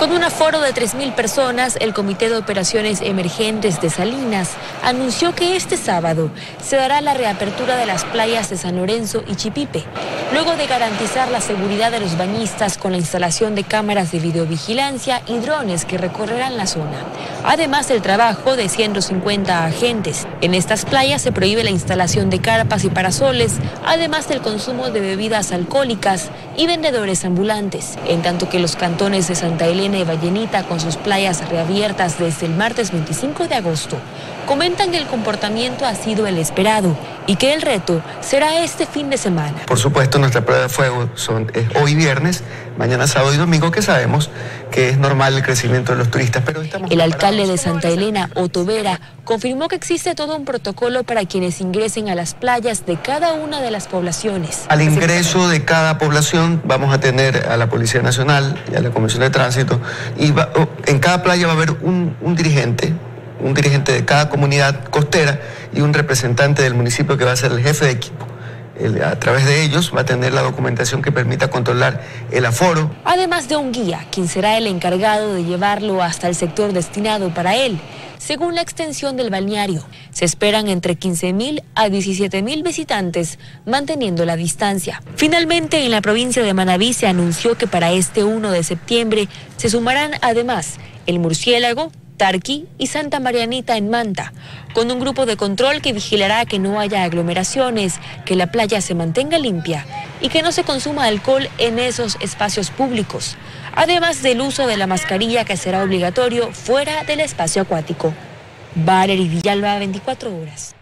Con un aforo de 3.000 personas, el Comité de Operaciones Emergentes de Salinas anunció que este sábado se dará la reapertura de las playas de San Lorenzo y Chipipe, luego de garantizar la seguridad de los bañistas con la instalación de cámaras de videovigilancia y drones que recorrerán la zona. Además del trabajo de 150 agentes. En estas playas se prohíbe la instalación de carpas y parasoles, además del consumo de bebidas alcohólicas y vendedores ambulantes, en tanto que los cantones de Santa Elena y Vallenita, con sus playas reabiertas desde el martes 25 de agosto, comentan que el comportamiento ha sido el esperado y que el reto será este fin de semana. Por supuesto, nuestra prueba de fuego es hoy viernes, mañana sábado y domingo, que sabemos que es normal el crecimiento de los turistas. Pero el alcalde de Santa Elena, Otto Vera, confirmó que existe todo un protocolo para quienes ingresen a las playas de cada una de las poblaciones. Al ingreso de cada población vamos a tener a la Policía Nacional y a la Comisión de Tránsito, y en cada playa va a haber un dirigente de cada comunidad costera y un representante del municipio que va a ser el jefe de equipo. A través de ellos va a tener la documentación que permita controlar el aforo. Además de un guía, quien será el encargado de llevarlo hasta el sector destinado para él. Según la extensión del balneario, se esperan entre 15.000 a 17.000 visitantes, manteniendo la distancia. Finalmente, en la provincia de Manabí se anunció que para este 1 de septiembre se sumarán además el Murciélago, Tarqui y Santa Marianita en Manta, con un grupo de control que vigilará que no haya aglomeraciones, que la playa se mantenga limpia y que no se consuma alcohol en esos espacios públicos, además del uso de la mascarilla, que será obligatorio fuera del espacio acuático. Valery Villalba, 24 horas.